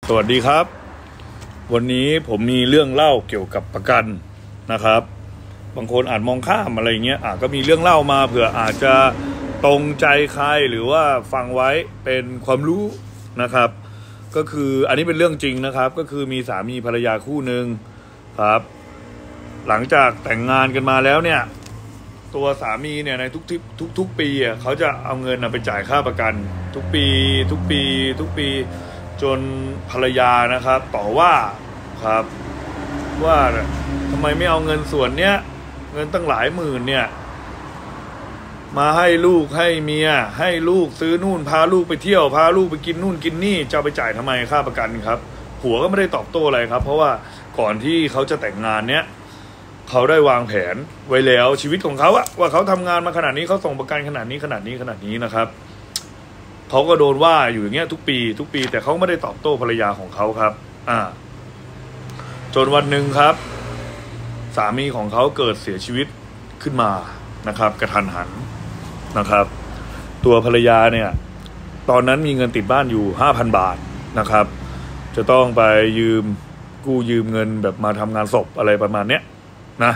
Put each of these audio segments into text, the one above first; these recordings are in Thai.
สวัสดีครับวันนี้ผมมีเรื่องเล่าเกี่ยวกับประกันนะครับบางคนอาจมองข้ามอะไรเงี้ยก็มีเรื่องเล่ามาเผื่ออาจจะตรงใจใครหรือว่าฟังไว้เป็นความรู้นะครับก็คืออันนี้เป็นเรื่องจริงนะครับก็คือมีสามีภรรยาคู่หนึ่งครับหลังจากแต่งงานกันมาแล้วเนี่ยตัวสามีเนี่ยในทุกปีเขาจะเอาเงินไปจ่ายค่าประกันทุกปีจนภรรยานะครับต่อว่าครับว่าทำไมไม่เอาเงินส่วนเนี้ยเงินตั้งหลายหมื่นเนี่ยมาให้ลูกให้เมียให้ลูกซื้อนู่นพาลูกไปเที่ยวพาลูกไปกินนู่นกินนี่จะไปจ่ายทำไมค่าประกันครับผัวก็ไม่ได้ตอบโต้อะไรครับเพราะว่าก่อนที่เขาจะแต่งงานเนี้ยเขาได้วางแผนไว้แล้วชีวิตของเขาว่าเขาทำงานมาขนาดนี้เขาส่งประกันขนาดนี้นะครับเขาก็โดนว่าอยู่อย่างเงี้ยทุกปีแต่เขาไม่ได้ตอบโต้ภรรยาของเขาครับจนวันหนึ่งครับสามีของเขาเกิดเสียชีวิตขึ้นมานะครับกระทันหันนะครับตัวภรรยาเนี่ยตอนนั้นมีเงินติดบ้านอยู่ 5,000 บาทนะครับจะต้องไปกู้ยืมเงินแบบมาทำงานศพอะไรประมาณเนี้ยนะ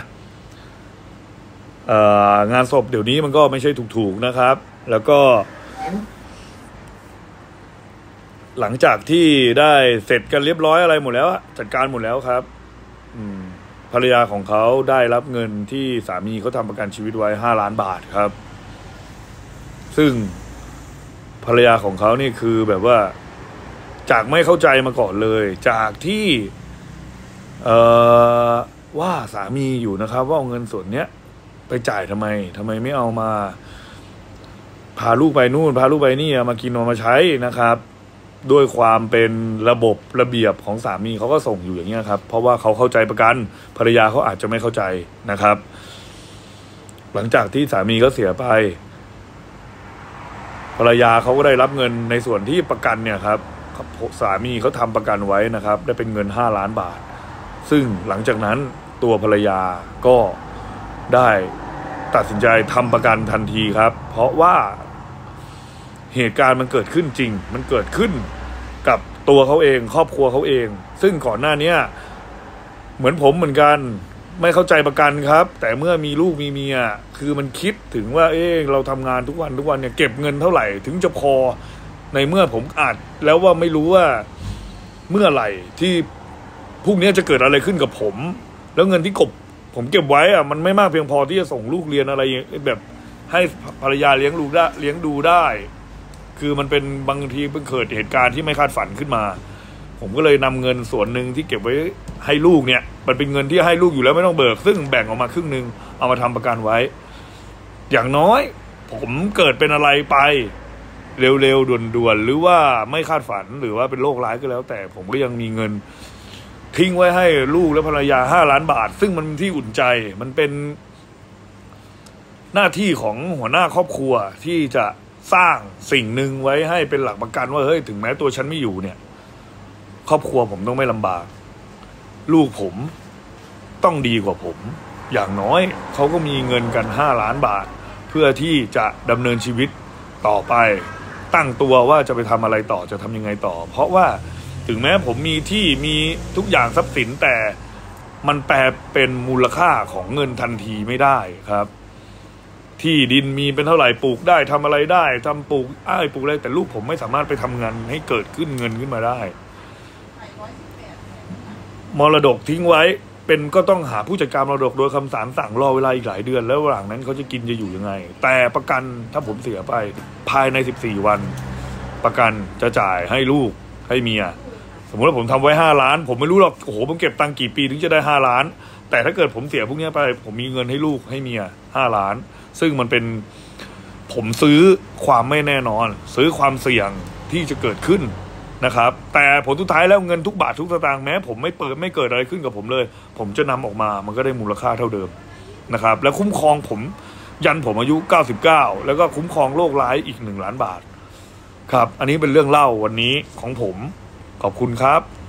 งานศพเดี๋ยวนี้มันก็ไม่ใช่ถูกๆนะครับแล้วก็หลังจากที่ได้เสร็จกันเรียบร้อยอะไรหมดแล้วจัดการหมดแล้วครับภรรยาของเขาได้รับเงินที่สามีเขาทำประกันชีวิตไว้5 ล้านบาทครับซึ่งภรรยาของเขานี่คือแบบว่าจากไม่เข้าใจมาก่อนเลยจากที่ว่าสามีอยู่นะครับว่าเอาเงินส่วนเนี้ยไปจ่ายทำไมไม่เอามาพาลูกไปนู่นพาลูกไปนี่มากินมาใช้นะครับด้วยความเป็นระบบระเบียบของสามีเขาก็ส่งอยู่อย่างนี้ครับเพราะว่าเขาเข้าใจประกันภรรยาเขาอาจจะไม่เข้าใจนะครับหลังจากที่สามีเขาเสียไปภรรยาเขาก็ได้รับเงินในส่วนที่ประกันเนี่ยครับสามีเขาทำประกันไว้นะครับได้เป็นเงิน5 ล้านบาทซึ่งหลังจากนั้นตัวภรรยาก็ได้ตัดสินใจทำประกันทันทีครับเพราะว่าเหตุการณ์มันเกิดขึ้นจริงมันเกิดขึ้นกับตัวเขาเองครอบครัวเขาเองซึ่งก่อนหน้านี้เหมือนผมเหมือนกันไม่เข้าใจประกันครับแต่เมื่อมีลูกมีเมียคือมันคิดถึงว่าเราทำงานทุกวันเนี่ยเก็บเงินเท่าไหร่ถึงจะพอในเมื่อผมอาจแล้วว่าไม่รู้ว่าเมื่อไหร่ที่พรุ่งนี้จะเกิดอะไรขึ้นกับผมแล้วเงินที่ผมเก็บไว้มันไม่มากเพียงพอที่จะส่งลูกเรียนอะไรแบบให้ภรรยาเลี้ยงดูได้คือมันเป็นบางทีเกิดเหตุการณ์ที่ไม่คาดฝันขึ้นมาผมก็เลยนำเงินส่วนหนึ่งที่เก็บไว้ให้ลูกเนี่ยมันเป็นเงินที่ให้ลูกอยู่แล้วไม่ต้องเบิกซึ่งแบ่งออกมาครึ่งนึงเอามาทำประกันไว้อย่างน้อยผมเกิดเป็นอะไรไปเร็วๆด่วนๆหรือว่าไม่คาดฝันหรือว่าเป็นโรคร้ายก็แล้วแต่ผมก็ยังมีเงินทิ้งไว้ให้ลูกและภรรยา5 ล้านบาทซึ่งมันที่อุ่นใจมันเป็นหน้าที่ของหัวหน้าครอบครัวที่จะสร้างสิ่งหนึ่งไว้ให้เป็นหลักประกันว่าเฮ้ยถึงแม้ตัวฉันไม่อยู่เนี่ยครอบครัวผมต้องไม่ลำบากลูกผมต้องดีกว่าผมอย่างน้อยเขาก็มีเงินกัน5 ล้านบาทเพื่อที่จะดำเนินชีวิตต่อไปตั้งตัวว่าจะไปทำอะไรต่อจะทำยังไงต่อเพราะว่าถึงแม้ผมมีที่มีทุกอย่างทรัพย์สินแต่มันแปลเป็นมูลค่าของเงินทันทีไม่ได้ครับที่ดินมีเป็นเท่าไหร่ปลูกได้ทำอะไรได้ทำปลูกอะไรแต่ลูกผมไม่สามารถไปทำงานให้เกิดขึ้นเงินขึ้นมาได้มรดกทิ้งไว้เป็นก็ต้องหาผู้จัดการมรดกโดยคำศาลสั่งรอเวลาอีกหลายเดือนแล้วหลังนั้นเขาจะกินจะอยู่ยังไงแต่ประกันถ้าผมเสียไปภายใน14 วันประกันจะจ่ายให้ลูกให้เมียสมมติว่าผมทำไว้5 ล้านผมไม่รู้หรอกโอ้โหผมเก็บตังค์กี่ปีถึงจะได้5 ล้านแต่ถ้าเกิดผมเสียพวกนี้ไปผมมีเงินให้ลูกให้เมีย5 ล้านซึ่งมันเป็นผมซื้อความไม่แน่นอนซื้อความเสี่ยงที่จะเกิดขึ้นนะครับแต่ผลสุดท้ายแล้วเงินทุกบาททุกสตางค์แม้ผมไม่เกิดอะไรขึ้นกับผมเลยผมจะนำออกมามันก็ได้มูลค่าเท่าเดิมนะครับและคุ้มครองผมยันผมอายุ99แล้วก็คุ้มครองโรคร้ายอีก1 ล้านบาทครับอันนี้เป็นเรื่องเล่าวันนี้ของผมขอบคุณครับ